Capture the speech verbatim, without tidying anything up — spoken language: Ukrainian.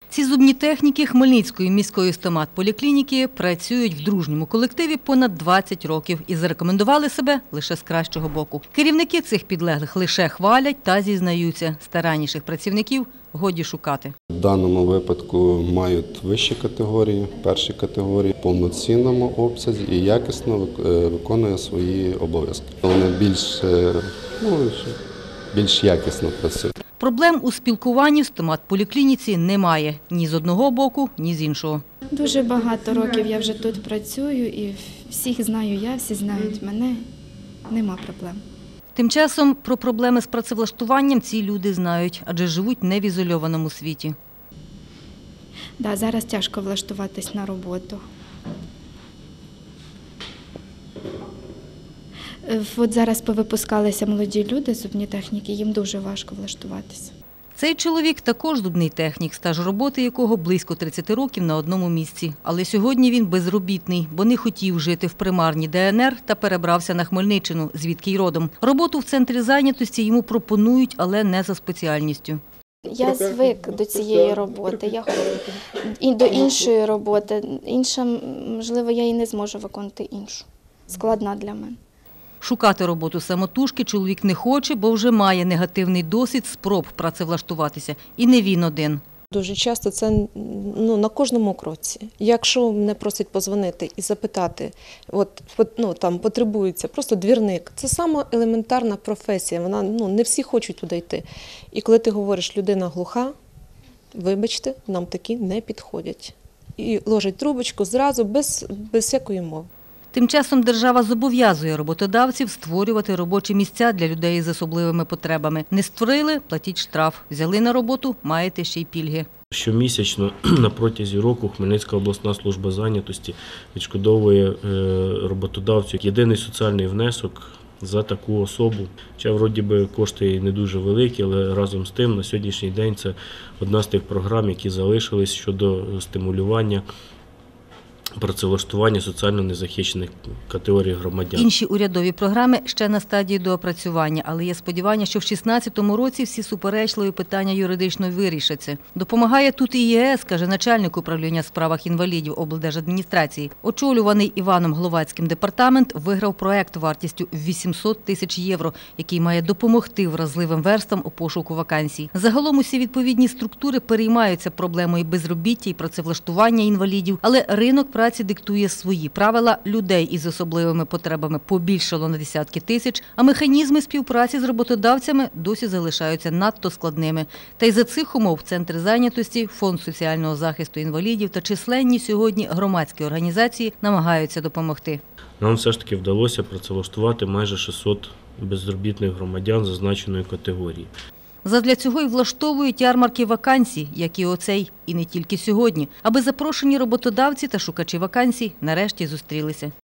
Ці зубні техніки Хмельницької міської стомат-поліклініки працюють в дружньому колективі понад двадцять років і зарекомендували себе лише з кращого боку. Керівники цих підлеглих лише хвалять та зізнаються, старанніших працівників годі шукати. В даному випадку мають вищі категорії, перші категорії, в повноцінному обсязі і якісно виконує свої обов'язки. Вони більш, ну, більш якісно працюють. Проблем у спілкуванні в стомат-поліклініці немає ні з одного боку, ні з іншого. Дуже багато років я вже тут працюю і всіх знаю я, всі знають мене, нема проблем. Тим часом про проблеми з працевлаштуванням ці люди знають, адже живуть не в ізольованому світі. Да, зараз тяжко влаштуватись на роботу. От зараз повипускалися молоді люди, зубні техніки, їм дуже важко влаштуватися. Цей чоловік також зубний технік, стаж роботи якого близько тридцяти років на одному місці. Але сьогодні він безробітний, бо не хотів жити в примарній Де Ен Ер та перебрався на Хмельниччину, звідки й родом. Роботу в центрі зайнятості йому пропонують, але не за спеціальністю. Я звик до цієї роботи, я і до іншої роботи. Інша, можливо, я і не зможу виконати іншу. Складна для мене. Шукати роботу самотужки чоловік не хоче, бо вже має негативний досвід спроб працевлаштуватися. І не він один. Дуже часто це ну, на кожному кроці. Якщо мене просять подзвонити і запитати, от, ну, там потребується просто двірник, це саме елементарна професія, вона, ну, не всі хочуть туди йти. І коли ти говориш, людина глуха, вибачте, нам такі не підходять. І ложать трубочку зразу, без, без всякої мови. Тим часом держава зобов'язує роботодавців створювати робочі місця для людей з особливими потребами. Не створили – платіть штраф. Взяли на роботу – маєте ще й пільги. Щомісячно на протязі року Хмельницька обласна служба зайнятості відшкодовує роботодавцю єдиний соціальний внесок за таку особу. Хоча, вроді би, кошти не дуже великі, але разом з тим на сьогоднішній день це одна з тих програм, які залишились щодо стимулювання працевлаштування соціально незахищених категорій громадян. Інші урядові програми ще на стадії доопрацювання, але є сподівання, що в шістнадцятому році всі суперечливі питання юридично вирішаться. Допомагає тут і Є Ес, каже начальник управління в справах інвалідів облдержадміністрації. Очолюваний Іваном Гловацьким департамент виграв проект вартістю вісімсот тисяч євро, який має допомогти вразливим верствам у пошуку вакансій. Загалом усі відповідні структури переймаються проблемою безробіття і працевлаштування інвалідів, але ринок праці диктує свої правила, людей із особливими потребами побільшало на десятки тисяч, а механізми співпраці з роботодавцями досі залишаються надто складними. Та й за цих умов Центр зайнятості, Фонд соціального захисту інвалідів та численні сьогодні громадські організації намагаються допомогти. Нам все ж таки вдалося працевлаштувати майже шістсот безробітних громадян зазначеної категорії. Задля цього й влаштовують ярмарки вакансій, як і оцей, і не тільки сьогодні, аби запрошені роботодавці та шукачі вакансій нарешті зустрілися.